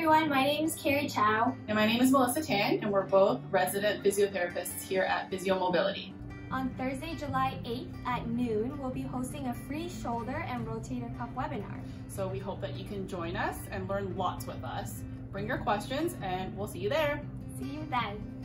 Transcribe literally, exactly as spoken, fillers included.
everyone, my name is Carrie Chow. And my name is Melissa Tan, and we're both resident physiotherapists here at Physiomobility. On Thursday, July eighth at noon, we'll be hosting a free shoulder and rotator cuff webinar. So we hope that you can join us and learn lots with us. Bring your questions and we'll see you there. See you then.